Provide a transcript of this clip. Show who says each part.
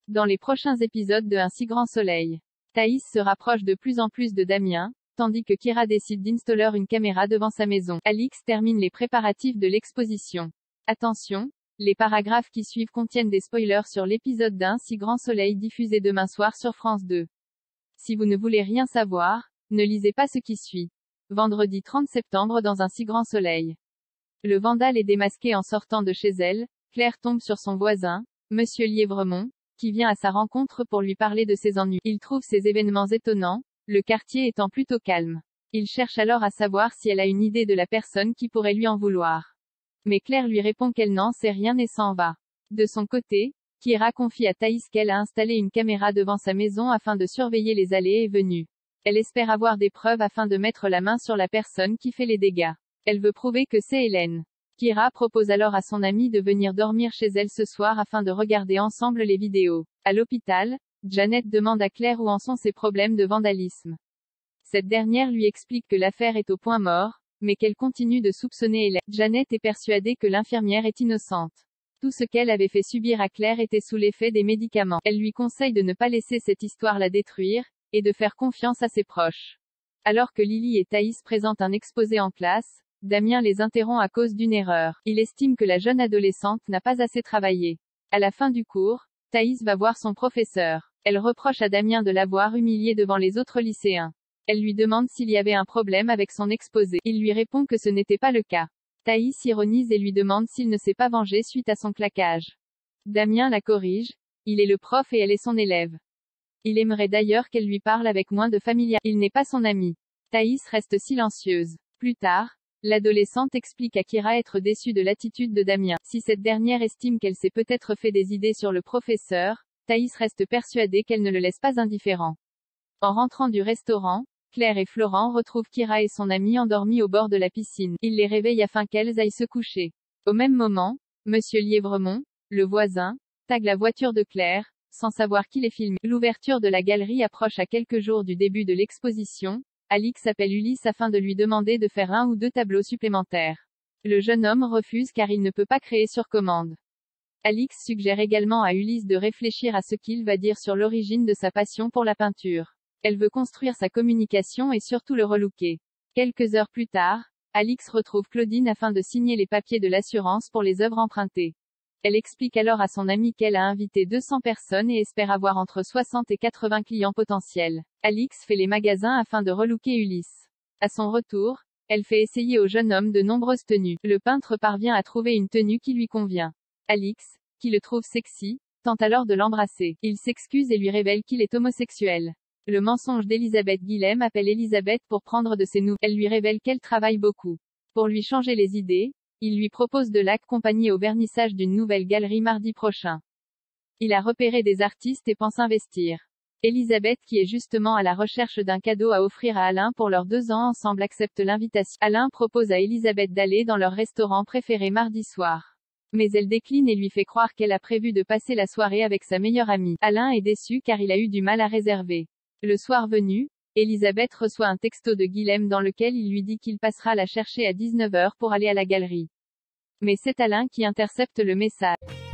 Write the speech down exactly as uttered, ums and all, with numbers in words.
Speaker 1: Dans les prochains épisodes de Un si grand soleil, Thaïs se rapproche de plus en plus de Damien, tandis que Kyra décide d'installer une caméra devant sa maison. Alix termine les préparatifs de l'exposition. Attention, les paragraphes qui suivent contiennent des spoilers sur l'épisode d'Un si grand soleil diffusé demain soir sur France deux. Si vous ne voulez rien savoir, ne lisez pas ce qui suit. Vendredi trente septembre dans Un si grand soleil. Le vandale est démasqué en sortant de chez elle. Claire tombe sur son voisin, Monsieur Lièvremont, qui vient à sa rencontre pour lui parler de ses ennuis. Il trouve ces événements étonnants, le quartier étant plutôt calme. Il cherche alors à savoir si elle a une idée de la personne qui pourrait lui en vouloir. Mais Claire lui répond qu'elle n'en sait rien et s'en va. De son côté, Kyra confie à Thaïs qu'elle a installé une caméra devant sa maison afin de surveiller les allées et venues. Elle espère avoir des preuves afin de mettre la main sur la personne qui fait les dégâts. Elle veut prouver que c'est Hélène. Kyra propose alors à son amie de venir dormir chez elle ce soir afin de regarder ensemble les vidéos. À l'hôpital, Janet demande à Claire où en sont ses problèmes de vandalisme. Cette dernière lui explique que l'affaire est au point mort, mais qu'elle continue de soupçonner Hélène. Janet est persuadée que l'infirmière est innocente. Tout ce qu'elle avait fait subir à Claire était sous l'effet des médicaments. Elle lui conseille de ne pas laisser cette histoire la détruire, et de faire confiance à ses proches. Alors que Lily et Thaïs présentent un exposé en classe, Damien les interrompt à cause d'une erreur. Il estime que la jeune adolescente n'a pas assez travaillé. À la fin du cours, Thaïs va voir son professeur. Elle reproche à Damien de l'avoir humilié devant les autres lycéens. Elle lui demande s'il y avait un problème avec son exposé. Il lui répond que ce n'était pas le cas. Thaïs ironise et lui demande s'il ne s'est pas vengé suite à son claquage. Damien la corrige. Il est le prof et elle est son élève. Il aimerait d'ailleurs qu'elle lui parle avec moins de familiarité. Il n'est pas son ami. Thaïs reste silencieuse. Plus tard, l'adolescente explique à Kyra être déçue de l'attitude de Damien. Si cette dernière estime qu'elle s'est peut-être fait des idées sur le professeur, Thaïs reste persuadée qu'elle ne le laisse pas indifférent. En rentrant du restaurant, Claire et Florent retrouvent Kyra et son amie endormis au bord de la piscine. Ils les réveillent afin qu'elles aillent se coucher. Au même moment, Monsieur Lièvremont, le voisin, tague la voiture de Claire, sans savoir qui les filme. L'ouverture de la galerie approche à quelques jours du début de l'exposition. Alix appelle Ulysse afin de lui demander de faire un ou deux tableaux supplémentaires. Le jeune homme refuse car il ne peut pas créer sur commande. Alix suggère également à Ulysse de réfléchir à ce qu'il va dire sur l'origine de sa passion pour la peinture. Elle veut construire sa communication et surtout le relooker. Quelques heures plus tard, Alix retrouve Claudine afin de signer les papiers de l'assurance pour les œuvres empruntées. Elle explique alors à son amie qu'elle a invité deux cents personnes et espère avoir entre soixante et quatre-vingts clients potentiels. Alix fait les magasins afin de relooker Ulysse. À son retour, elle fait essayer au jeune homme de nombreuses tenues. Le peintre parvient à trouver une tenue qui lui convient. Alix, qui le trouve sexy, tente alors de l'embrasser. Il s'excuse et lui révèle qu'il est homosexuel. Le mensonge d'Elisabeth Guilhem appelle Elisabeth pour prendre de ses nouvelles. Elle lui révèle qu'elle travaille beaucoup. Pour lui changer les idées, il lui propose de l'accompagner au vernissage d'une nouvelle galerie mardi prochain. Il a repéré des artistes et pense investir. Elisabeth, qui est justement à la recherche d'un cadeau à offrir à Alain pour leurs deux ans ensemble, accepte l'invitation. Alain propose à Elisabeth d'aller dans leur restaurant préféré mardi soir. Mais elle décline et lui fait croire qu'elle a prévu de passer la soirée avec sa meilleure amie. Alain est déçu car il a eu du mal à réserver. Le soir venu, Elisabeth reçoit un texto de Guilhem dans lequel il lui dit qu'il passera la chercher à dix-neuf heures pour aller à la galerie. Mais c'est Alain qui intercepte le message.